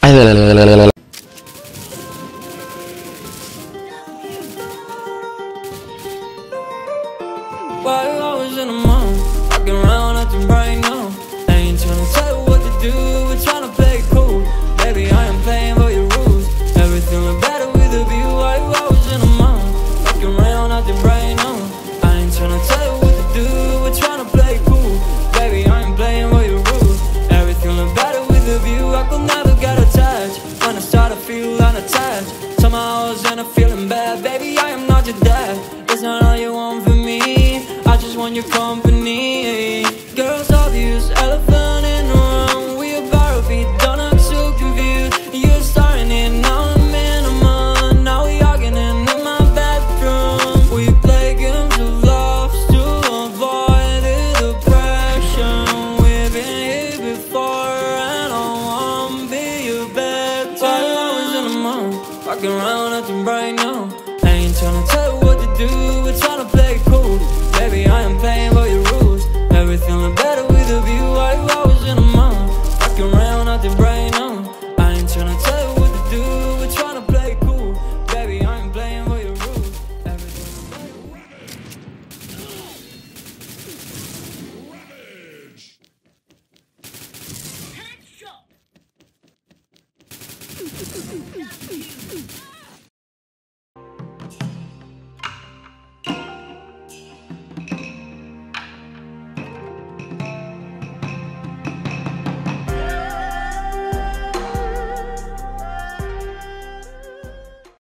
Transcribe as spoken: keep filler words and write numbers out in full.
Why you always in the mood? Walking around acting right now. I ain't tryna tell you what to do, we're tryna play it cool. Baby, I am playing by your rules. Everything look better with a view. Why you always in the mood? Walking around acting right now. I ain't tryna tell you what to do, we're tryna play it cool. Baby, I am playing by your rules. Everything look better with a view. I could never get attached. When I start to feel unattached, somehow I was in a feeling bad. Baby, I am not your dad. That's not all you want from me. I just want your company. Girls obvious, elephant in the room. We about to be done, I'm so confused. You're starting it, now I'm in a month. Now we arguing in my bedroom. We play games of love to avoid the depression. We've been here before and I won't be your bed. While I was in the mood, walking around acting right now. I ain't tryna tell you what to do, we're tryna play it cool. Baby, I am playing by your rules. Everything look better with a view. Why you always in the mood? Walking around acting right now. I ain't tryna tell you what to do, we're tryna play it cool. Baby, I am playing by your rules. Everything look better. Xshot.